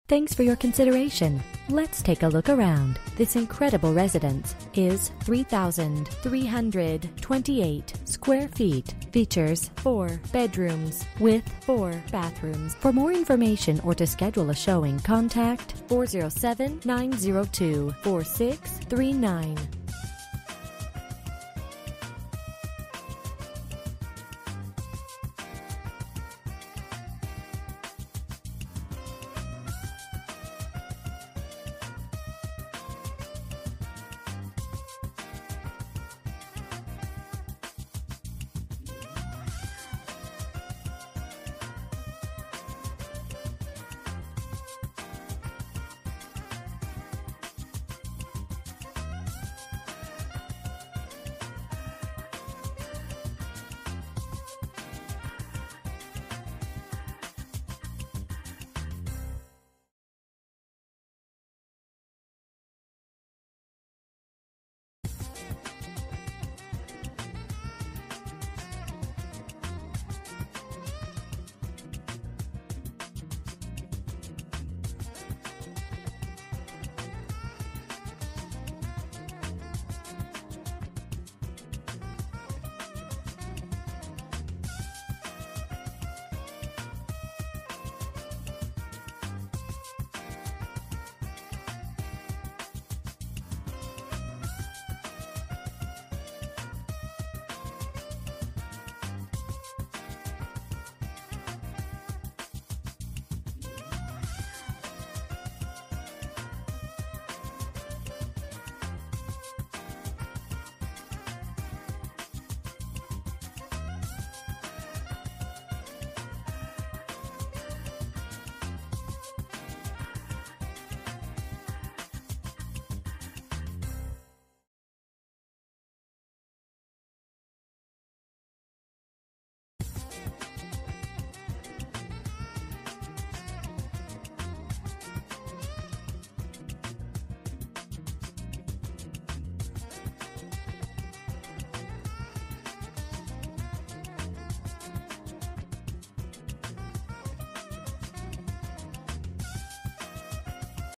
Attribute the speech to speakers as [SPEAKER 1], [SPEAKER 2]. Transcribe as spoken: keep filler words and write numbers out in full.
[SPEAKER 1] Thanks for your consideration. Let's take a look around. This incredible residence is three thousand three hundred twenty-eight square feet. Features four bedrooms with four bathrooms. For more information or to schedule a showing, contact four zero seven, nine zero two, four six three nine.